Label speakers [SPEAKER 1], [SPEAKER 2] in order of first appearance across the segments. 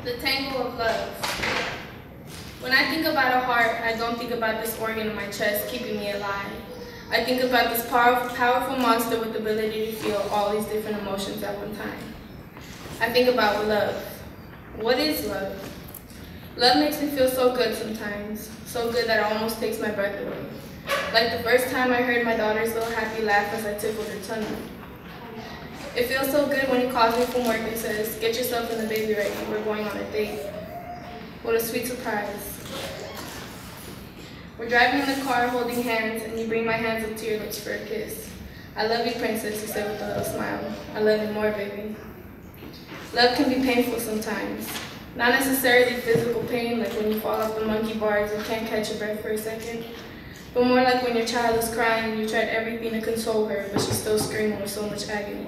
[SPEAKER 1] The Tango of Love. When I think about a heart, I don't think about this organ in my chest keeping me alive. I think about this powerful monster with the ability to feel all these different emotions at one time. I think about love. What is love? Love makes me feel so good sometimes, so good that it almost takes my breath away. Like the first time I heard my daughter's little happy laugh as I tickled her tummy. It feels so good when he calls me from work and says, "Get yourself and the baby ready, we're going on a date." What a sweet surprise. We're driving in the car holding hands, and you bring my hands up to your lips for a kiss. "I love you, princess," you say with a little smile. "I love you more, baby." Love can be painful sometimes. Not necessarily physical pain, like when you fall off the monkey bars and can't catch your breath for a second, but more like when your child is crying and you tried everything to console her, but she's still screaming with so much agony.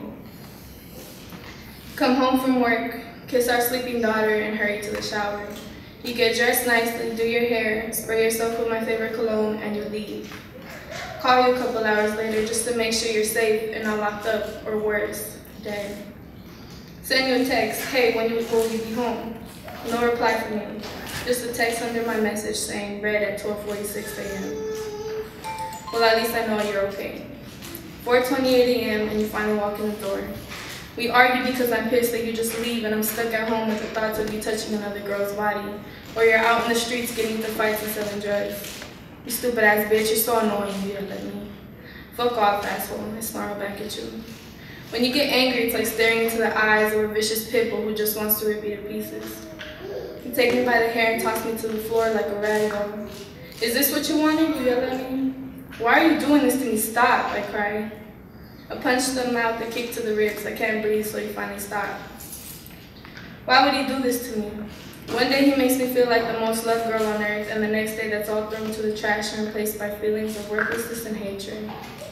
[SPEAKER 1] Come home from work, kiss our sleeping daughter, and hurry to the shower. You get dressed nicely, do your hair, spray yourself with my favorite cologne, and you leave. Call you a couple hours later just to make sure you're safe and not locked up, or worse, dead. Send you a text, "Hey, when will you be home?" No reply from you, just a text under my message saying, "Read at 12:46 a.m. Well, at least I know you're okay. 4:28 a.m. and you finally walk in the door. We argue because I'm pissed that you just leave and I'm stuck at home with the thoughts of you touching another girl's body, or you're out in the streets getting into fights and selling drugs. "You stupid ass bitch, you're so annoying, you didn't let me." "Fuck off, asshole," I snarl back at you. When you get angry, it's like staring into the eyes of a vicious pit bull who just wants to rip you to pieces. You take me by the hair and toss me to the floor like a rag doll. "Is this what you wanted?" You yell at me. "Why are you doing this to me? Stop," I cry. A punch to the mouth, a kick to the ribs. I can't breathe, so you finally stop. Why would he do this to me? One day he makes me feel like the most loved girl on earth, and the next day that's all thrown to the trash and replaced by feelings of worthlessness and hatred.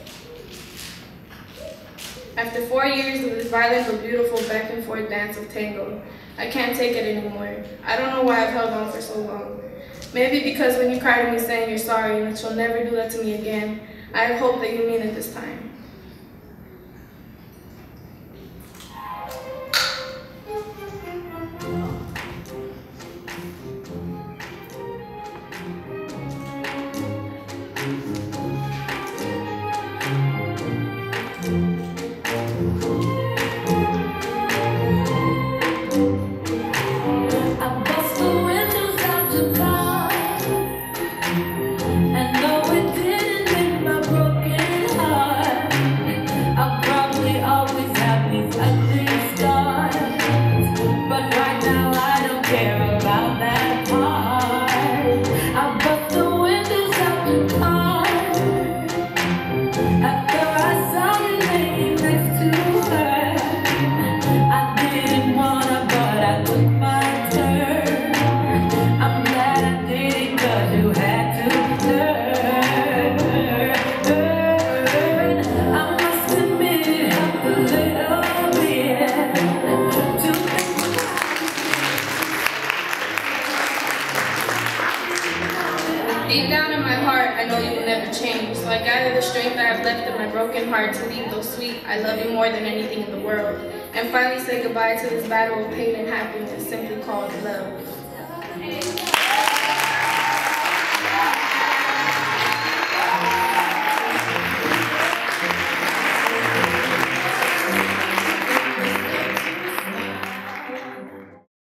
[SPEAKER 1] After 4 years of this violent but beautiful back and forth dance of tango, I can't take it anymore. I don't know why I've held on for so long. Maybe because when you cry to me saying you're sorry and that you'll never do that to me again, I hope that you mean it this time. Deep down in my heart, I know you will never change, so I gather the strength I have left in my broken heart to leave those sweet, "I love you more than anything in the world," and finally say goodbye to this battle of pain and happiness simply called love.